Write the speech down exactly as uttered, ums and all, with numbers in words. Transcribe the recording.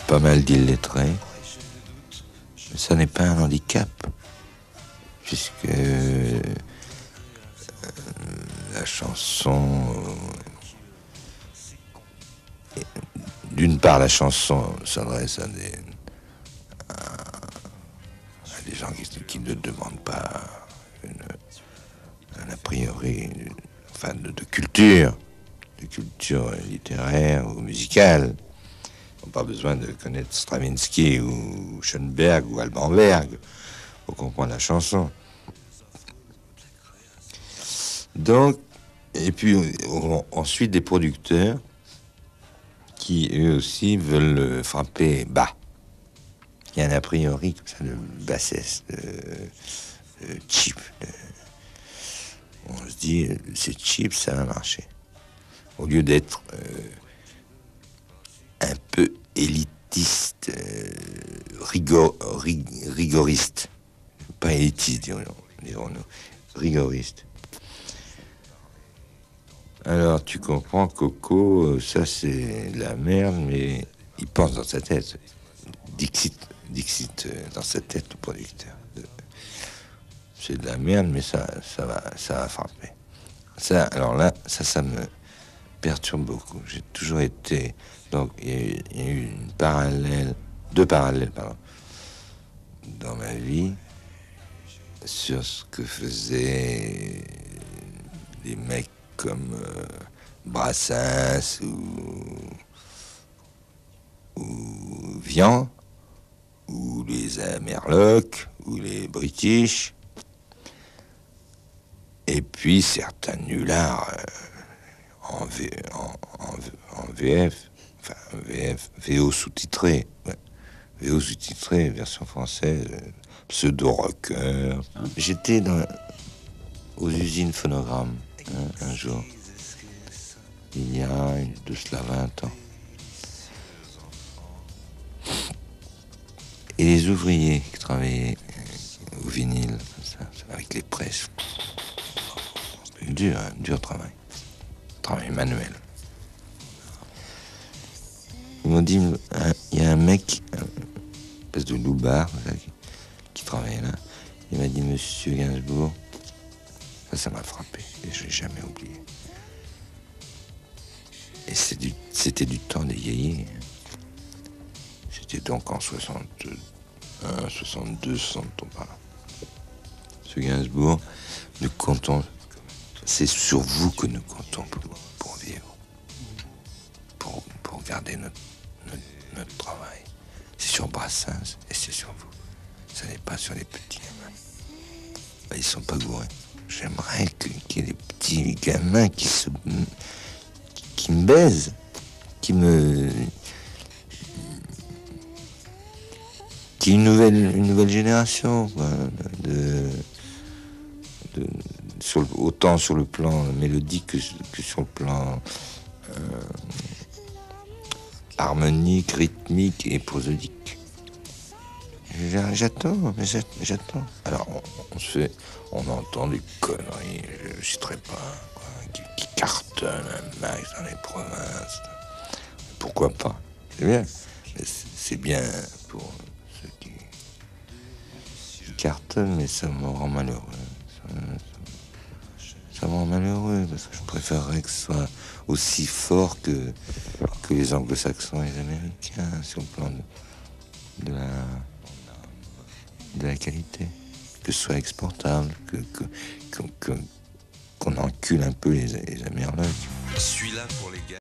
pas mal d'illettrés. Mais ça n'est pas un handicap, puisque euh, la chanson... Euh, d'une part, la chanson s'adresse à des, à, à des gens qui, qui ne demandent pas une, un a priori, enfin de, de culture, de culture littéraire ou musicale. On n'a pas besoin de connaître Stravinsky ou Schoenberg ou Alban Berg pour comprendre la chanson. Donc, et puis on, ensuite des producteurs qui eux aussi veulent frapper bas. Il y a un a priori comme ça de bassesse, de, de cheap. De, on se dit c'est cheap, ça va marcher. Au lieu d'être euh, un peu élitiste, euh, rigor, rig, rigoriste, pas élitiste dirons-nous, rigoriste. Alors tu comprends, Coco, ça c'est de la merde, mais il pense dans sa tête. Dixit, Dixit dans sa tête, le producteur. C'est de la merde, mais ça, ça va, ça va frapper. Ça, alors là, ça, ça me perturbe beaucoup. J'ai toujours été, donc il y a eu, il y a eu une parallèle, deux parallèles, pardon, dans ma vie sur ce que faisaient des mecs comme euh, Brassens ou, ou Vian, ou les Amerlocs, ou les British, et puis certains nullards euh, en, v, en, en, en V F, enfin V F, V O sous-titré, ouais. V O sous-titré, version française, euh, pseudo-rocker. Hein? J'étais dans, aux usines phonogrammes hein, un jour. Il y a de cela vingt ans. Et les ouvriers qui travaillaient au vinyle, comme ça, avec les presses. Dur, hein, dur travail. Travail manuel. Ils m'ont dit, il y a un mec, une espèce de loupard, qui, qui travaillait là. Il m'a dit, Monsieur Gainsbourg, ça, ça m'a frappé, et je l'ai jamais oublié. Et c'est du, c'était du temps des yéyés. C'était donc en soixante-un, soixante-deux, soixante-trois par là. Monsieur Gainsbourg, nous comptons, c'est sur vous que nous comptons pour, pour vivre, pour, pour garder notre, notre, notre travail. C'est sur Brassens et c'est sur vous. Ce n'est pas sur les petits gamins. Ben, ils sont pas gourés. J'aimerais que, qu'il y ait des petits gamins qui se... qui me baise, qui me... qui est une nouvelle, une nouvelle génération, quoi, de, de, sur le, autant sur le plan mélodique que, que sur le plan euh, harmonique, rythmique et prosodique. J'attends, mais j'attends. Alors, on, on se fait, on entend des conneries, je ne citerai pas, quoi, qui, qui cartonnent un max dans les provinces. Pourquoi pas? C'est bien. C'est bien pour ceux qui, qui cartonnent, mais ça me rend malheureux. Ça, ça, ça me rend malheureux, parce que je préférerais que ce soit aussi fort que, que les anglo-saxons et les américains, sur le plan de, de la... de la qualité, que ce soit exportable, que, que, que, que, qu'on encule un peu les, les Amerlocs. Je suis là pour les gars.